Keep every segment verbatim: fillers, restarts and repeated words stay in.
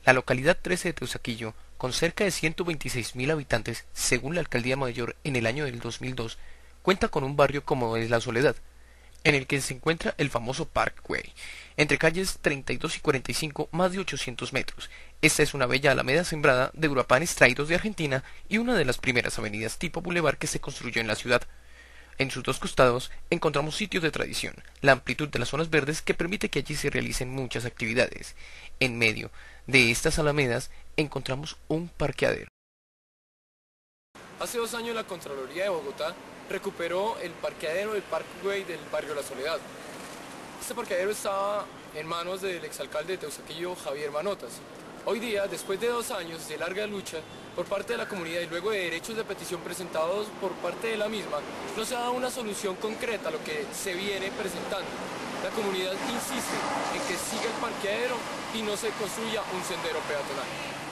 La localidad trece de Teusaquillo, con cerca de ciento veintiséis mil habitantes, según la Alcaldía Mayor en el año del dos mil dos, cuenta con un barrio como es La Soledad, en el que se encuentra el famoso Parkway, entre calles treinta y dos y cuarenta y cinco, más de ochocientos metros. Esta es una bella alameda sembrada de urapanes traídos de Argentina y una de las primeras avenidas tipo bulevar que se construyó en la ciudad. En sus dos costados encontramos sitios de tradición, la amplitud de las zonas verdes que permite que allí se realicen muchas actividades. En medio de estas alamedas encontramos un parqueadero. Hace dos años la Contraloría de Bogotá recuperó el parqueadero del Parkway del barrio La Soledad. Este parqueadero estaba en manos del exalcalde de Teusaquillo, Javier Manotas. Hoy día, después de dos años de larga lucha por parte de la comunidad y luego de derechos de petición presentados por parte de la misma, no se ha dado una solución concreta a lo que se viene presentando. La comunidad insiste en que siga el parqueadero y no se construya un sendero peatonal.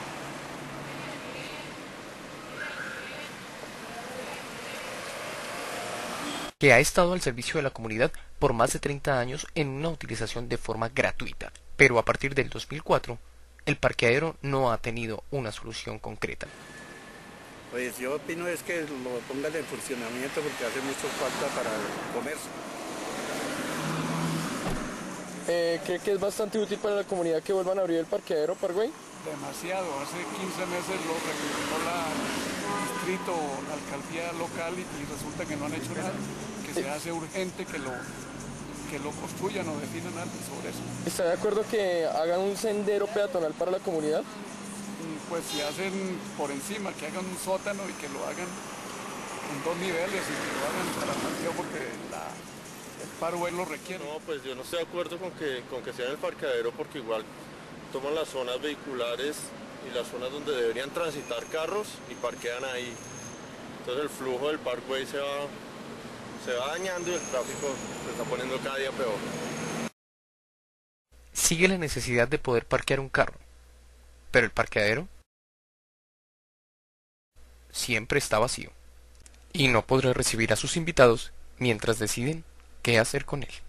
Que ha estado al servicio de la comunidad por más de treinta años en una utilización de forma gratuita, pero a partir del dos mil cuatro, el parqueadero no ha tenido una solución concreta. Pues yo opino es que lo pongan en funcionamiento porque hace mucho falta para el comercio. Eh, ¿Cree que es bastante útil para la comunidad que vuelvan a abrir el parqueadero Parkway? Demasiado, hace quince meses lo recuperó la distrito, la alcaldía local y, y resulta que no han hecho nada, que se hace urgente que lo, que lo construyan o definan algo sobre eso. ¿Está de acuerdo que hagan un sendero peatonal para la comunidad? Pues si hacen por encima, que hagan un sótano y que lo hagan en dos niveles y que lo hagan para el parqueo porque la, el Parkway lo requiere. No, pues yo no estoy de acuerdo con que, con que sea en el parqueadero porque igual toman las zonas vehiculares y las zonas donde deberían transitar carros y parquean ahí. Entonces el flujo del Parkway se va, se va dañando y el tráfico se está poniendo cada día peor. Sigue la necesidad de poder parquear un carro, pero el parqueadero siempre está vacío y no podrá recibir a sus invitados mientras deciden qué hacer con él.